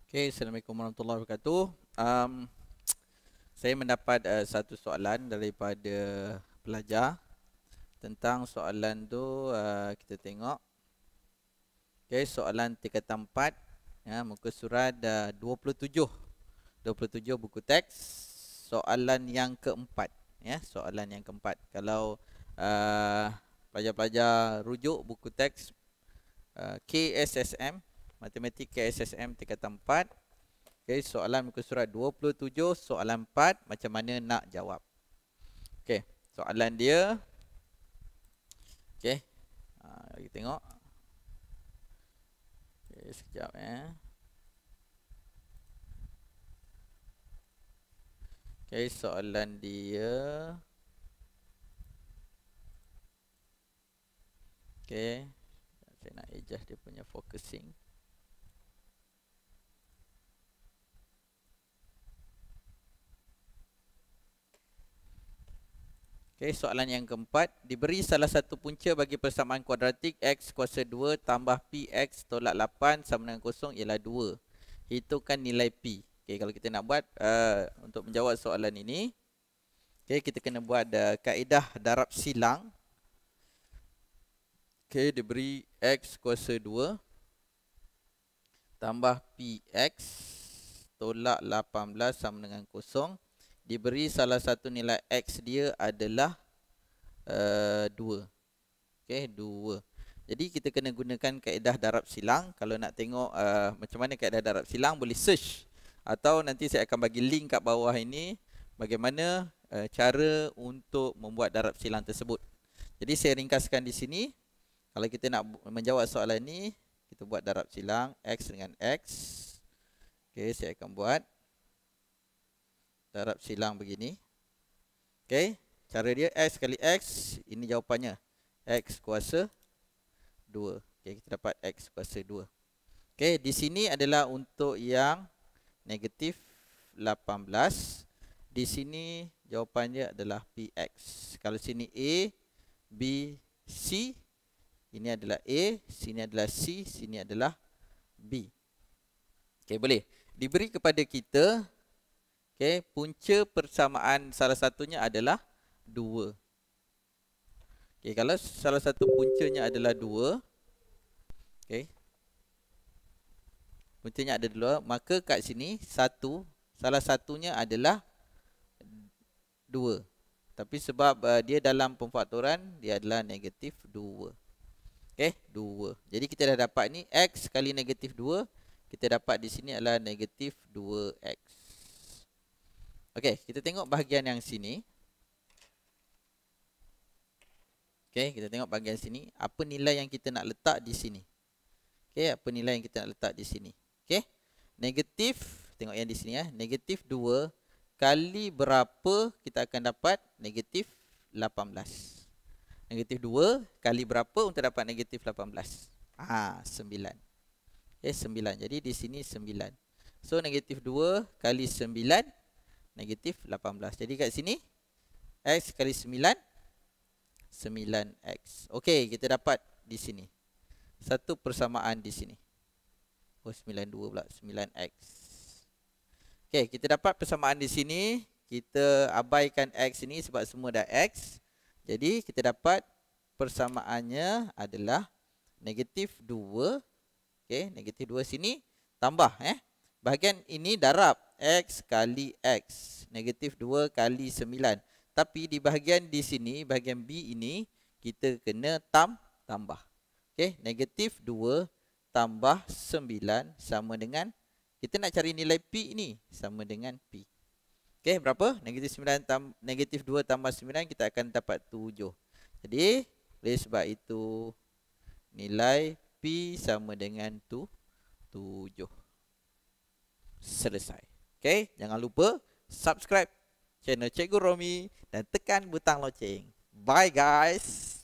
Okay, Assalamualaikum warahmatullahi wabarakatuh. Saya mendapat satu soalan daripada pelajar. Tentang soalan tu kita tengok. Okay, soalan tingkatan 4, ya, muka surat 27. 27 buku teks. Soalan yang keempat, ya, soalan yang keempat. Kalau pelajar-pelajar rujuk buku teks KSSM, Matematik KSSM tingkatan 4. Okay, soalan muka surat 27, soalan 4, macam mana nak jawab. Okay, soalan dia. Okay, kita tengok. Okay, sekejap Okay, soalan dia. Okay, saya nak adjust dia punya focusing. Okay, soalan yang keempat. Diberi salah satu punca bagi persamaan kuadratik x kuasa 2 tambah px tolak 8 sama dengan kosong ialah 2. Hitungkan nilai p. Okay, kalau kita nak buat untuk menjawab soalan ini, okay, kita kena buat kaedah darab silang. Okay, diberi x kuasa 2 tambah px tolak 18 sama dengan kosong. Diberi salah satu nilai x dia adalah 2. Okay, 2. Jadi kita kena gunakan kaedah darab silang. Kalau nak tengok macam mana kaedah darab silang, boleh search. Atau nanti saya akan bagi link kat bawah ini bagaimana cara untuk membuat darab silang tersebut. Jadi saya ringkaskan di sini. Kalau kita nak menjawab soalan ini, kita buat darab silang x dengan x. Okay, saya akan buat darab silang begini. Okay, cara dia x kali x, ini jawapannya x kuasa 2. Okay, kita dapat x kuasa 2. Okay, di sini adalah untuk yang negatif 18. Di sini jawapannya adalah px. Kalau sini a, b, c, ini adalah a, sini adalah c, sini adalah b. Okay, boleh diberi kepada kita. Okay, punca persamaan salah satunya adalah 2. Okay, kalau salah satu puncanya adalah 2, okay, puncanya ada 2, maka kat sini salah satunya adalah 2. Tapi sebab dia dalam pemfaktoran, dia adalah negatif 2. Okay, 2. Jadi kita dah dapat ni x kali negatif 2. Kita dapat di sini adalah negatif 2x. Okey, kita tengok bahagian yang sini. Okey, kita tengok bahagian sini. Apa nilai yang kita nak letak di sini? Okey, apa nilai yang kita nak letak di sini? Okey, negatif, tengok yang di sini ya. Negatif 2 kali berapa kita akan dapat negatif 18. Negatif 2 kali berapa untuk dapat negatif 18? 9. Okey, 9. Jadi di sini 9. So, negatif 2 kali 9, negatif 18. Jadi kat sini x kali 9, 9x. Okey, kita dapat di sini satu persamaan di sini. 92 pula, 9x. Okey, kita dapat persamaan di sini. Kita abaikan x ini sebab semua dah x. Jadi kita dapat persamaannya adalah negatif 2. Okey, negatif 2 sini tambah bahagian ini darab x kali x. Negatif 2 kali 9. Tapi di bahagian di sini, bahagian B ini, kita kena tambah. Okey, negatif 2 tambah 9 sama dengan, kita nak cari nilai P ini, sama dengan P. Okey, berapa? Negatif 2 tambah 9, kita akan dapat 7. Jadi, oleh sebab itu, nilai P sama dengan 7. Selesai. Okay, jangan lupa subscribe channel Cikgu Romi dan tekan butang loceng. Bye guys.